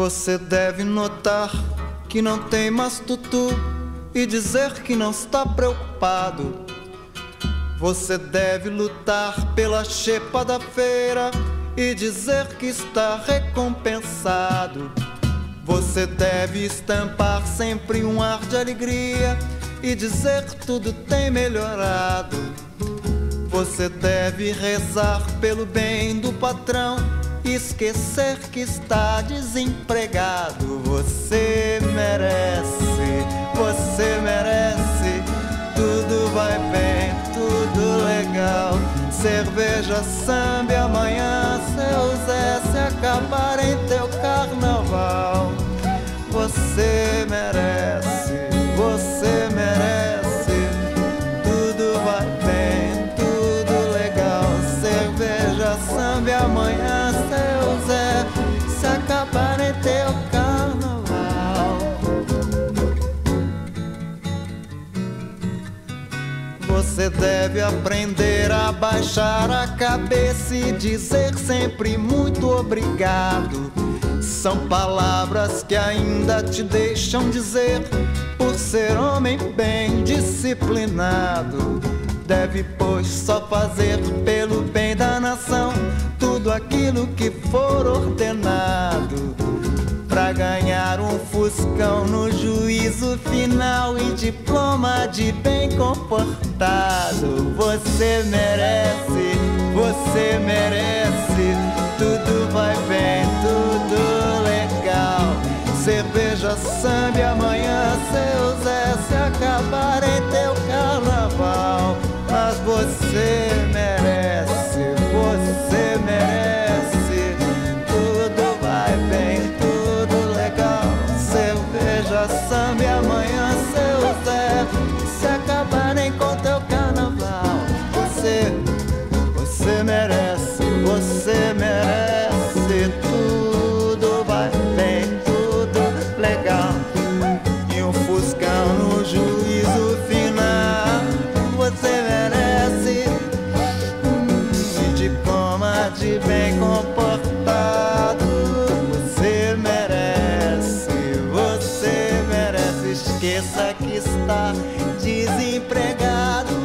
Você deve notar que não tem mais tutu e dizer que não está preocupado. Você deve lutar pela xepa da feira e dizer que está recompensado. Você deve estampar sempre um ar de alegria e dizer que tudo tem melhorado. Você deve rezar pelo bem do patrão e esquecer que está desempregado. Você merece, tudo vai bem, tudo legal. Cerveja, samba e amanhã, seu Zé, se acabar em teu carnaval. Você merece, tudo vai bem, tudo legal. Cerveja, samba e amanhã, seu Zé, se acabar em teu carnaval. Você deve aprender a baixar a cabeça e dizer sempre muito obrigado. São palavras que ainda te deixam dizer por ser homem bem disciplinado. Deve, pois, só fazer pelo bem da nação tudo aquilo que for ordenado, pra ganhar um fuscão no juízo final e diploma de bem comportado. Você merece, tudo vai bem, tudo legal. Cerveja, samba e amanhã, seu Zé, se acabar em teu carnaval. Mas você merece, tudo vai bem, tudo legal. Cerveja, samba e amanhã, seu Zé, se acabarem com teu carnaval. Você merece, tudo vai bem, tudo legal. E um fuscão no juízo final. Você merece diploma de bem comportado. Você merece, esqueça que está desempregado.